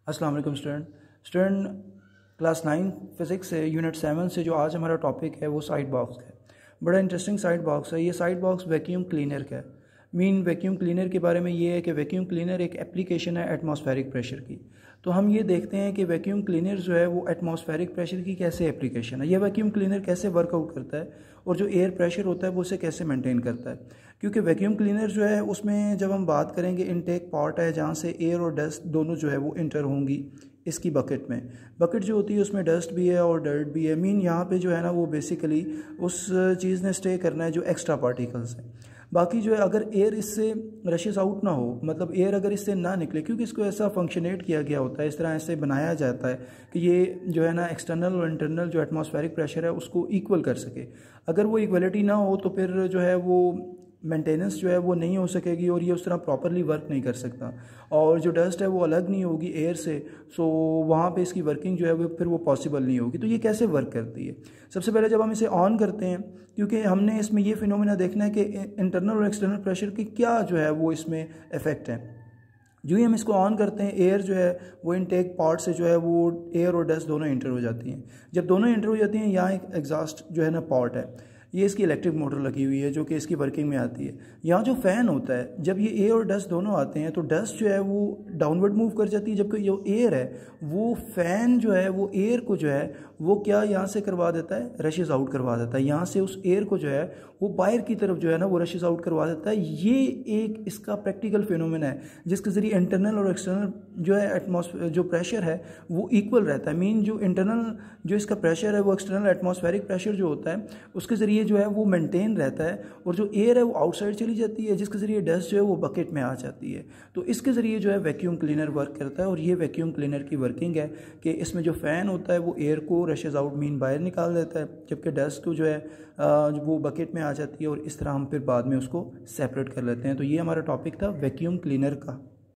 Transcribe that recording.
अस्सलाम वालेकुम student class 9 physics से यूनिट 7 से जो आज हमारा टॉपिक है वो साइड बॉक्स का है। बड़ा इंटरेस्टिंग साइड बॉक्स है। ये साइड बॉक्स वैक्यूम क्लीनर का है। वैक्यूम क्लीनर के बारे में ये है कि वैक्यूम क्लीनर एक एप्लीकेशन है एटमॉस्फेरिक प्रेशर की। तो हम ये देखते हैं कि वैक्यूम क्लीनर जो है वो एटमॉस्फेरिक प्रेशर की कैसे एप्लीकेशन है। यह वैक्यूम क्लीनर कैसे वर्कआउट करता है और जो एयर प्रेशर होता है वो उसे कैसे मेंटेन करता है। क्योंकि वैक्यूम क्लीनर जो है उसमें जब हम बात करेंगे इनटेक पार्ट है जहाँ से एयर और डस्ट दोनों जो है वो इंटर होंगी इसकी बकेट में। बकेट जो होती है उसमें डस्ट भी है और डर्ट भी है। यहाँ पे जो है ना वो बेसिकली उस चीज़ ने स्टे करना है जो एक्स्ट्रा पार्टिकल्स हैं। बाकी जो है अगर एयर इससे रशेस आउट ना हो, मतलब एयर अगर इससे ना निकले, क्योंकि इसको ऐसा फंक्शनेट किया गया होता है, इस तरह ऐसे बनाया जाता है कि ये जो है ना एक्सटर्नल और इंटरनल जो एटमॉस्फेरिक प्रेशर है उसको इक्वल कर सके। अगर वो इक्वलिटी ना हो तो फिर जो है वो मेंटेनेंस जो है वो नहीं हो सकेगी और ये उस तरह प्रॉपरली वर्क नहीं कर सकता। और जो डस्ट है वो अलग नहीं होगी एयर से, सो वहाँ पे इसकी वर्किंग जो है वो फिर वो पॉसिबल नहीं होगी। तो ये कैसे वर्क करती है? सबसे पहले जब हम इसे ऑन करते हैं, क्योंकि हमने इसमें ये फिनोमेना देखना है कि इंटरनल और एक्सटर्नल प्रेशर की क्या जो है वो इसमें इफेक्ट है। जो ही हम इसको ऑन करते हैं एयर जो है वो इनटेक पार्ट से जो है वो एयर और डस्ट दोनों इंटर हो जाती हैं। जब दोनों इंटर हो जाती हैं यहाँ एक एग्जॉस्ट जो है ना पार्ट है, ये इसकी इलेक्ट्रिक मोटर लगी हुई है जो कि इसकी वर्किंग में आती है। यहाँ जो फ़ैन होता है, जब ये एयर और डस्ट दोनों आते हैं तो डस्ट जो है वो डाउनवर्ड मूव कर जाती है, जबकि जो एयर है वो फ़ैन जो है वो एयर को जो है वो क्या यहाँ से करवा देता है, रशेस आउट करवा देता है। यहाँ से उस एयर को जो है वो बाहर की तरफ जो है ना वो रशेस आउट करवा देता है। ये एक इसका प्रैक्टिकल फिनोमेना है जिसके ज़रिए इंटरनल और एक्सटर्नल जो है एटमॉस्फेयर जो प्रेशर है वो इक्वल रहता है। जो इंटरनल जो इसका प्रेशर है वो एक्सटर्नल एटमॉस्फेरिक प्रेशर जो होता है उसके ज़रिए जो है वो मेंटेन रहता है, और जो एयर है वो आउटसाइड चली जाती है जिसके ज़रिए डस्ट जो है वो बकेट में आ जाती है। तो इसके ज़रिए जो है वैक्यूम क्लीनर वर्क करता है। और ये वैक्यूम क्लीनर की वर्किंग है कि इसमें जो फ़ैन होता है वो एयर को रशेस आउट बाहर निकाल देता है, जबकि डस्ट को जो है वो बकेट में आ जाती है, और इस तरह हम फिर बाद में उसको सेपरेट कर लेते हैं। तो ये हमारा टॉपिक था वैक्यूम क्लीनर का।